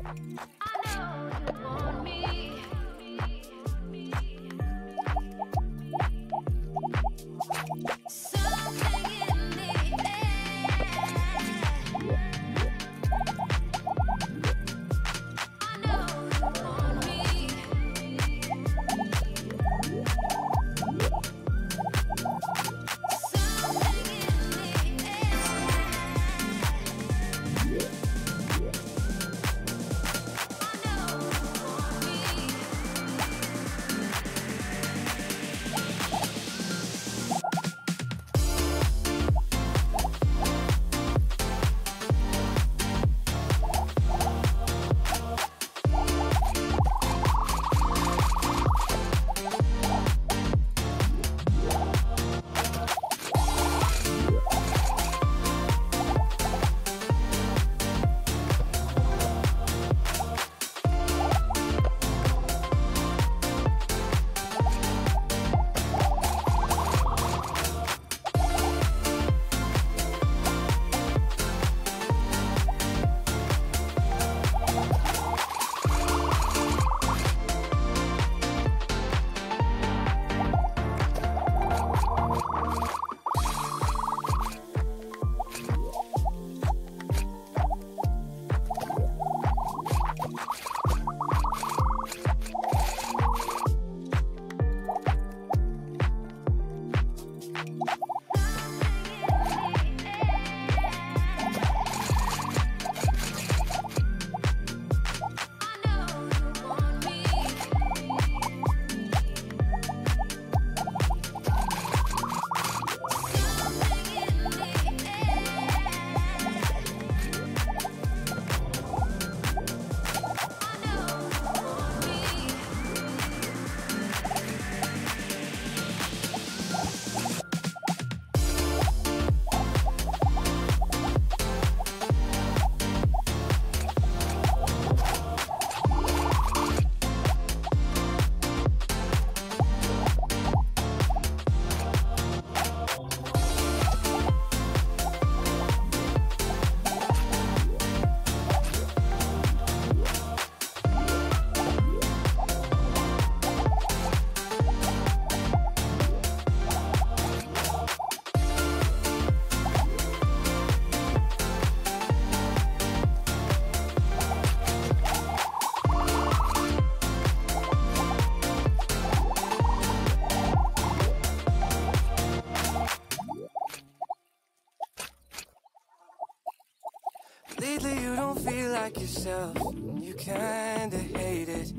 Lately you don't feel like yourself, you kinda hate it.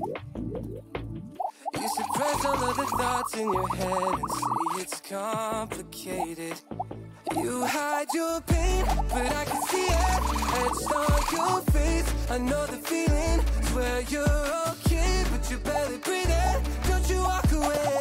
You suppress all of the thoughts in your head and say it's complicated. You hide your pain, but I can see it etched on your face. I know the feeling, swear you're okay, but you're barely breathing. Don't you walk away.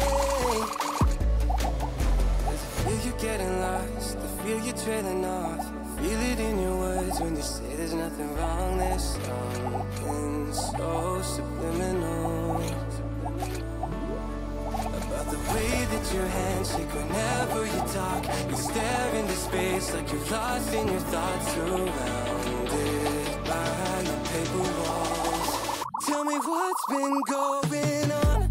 'Cause I feel you getting lost, I feel you trailing off. Feel it in your words when you say there's nothing wrong. There's something so subliminal about the way that your hands shake whenever you talk. You stare into space like you're lost in your thoughts, surrounded by your paper walls. Tell me what's been going on.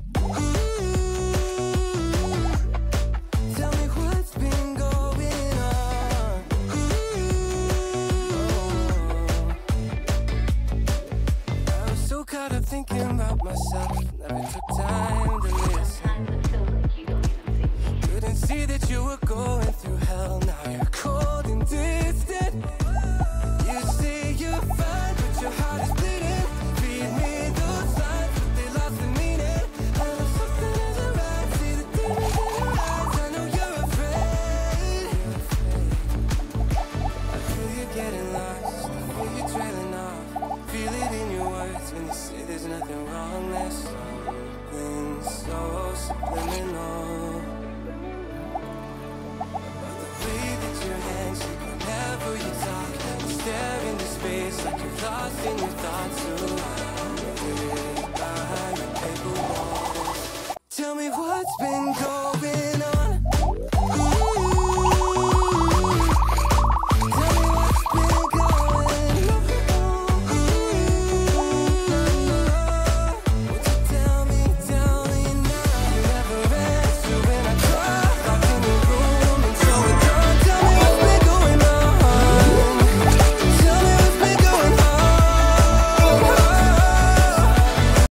Thinking about myself, never took time to listen. Couldn't see that you were going through hell, now you're cold and distant. You say you're fine, but your heart is bleeding. Read me those lines, but they lost the meaning. I know something isn't right, see the demons in your eyes. I know you're afraid. I feel you getting lost, I feel you trailing off. Feel it in your words when you say there's nothing wrong. There's something so subliminal about the way that your hands shake whenever you talk. You stare into space like you're lost in your thoughts, surrounded by your paper walls. Tell me what's been going on.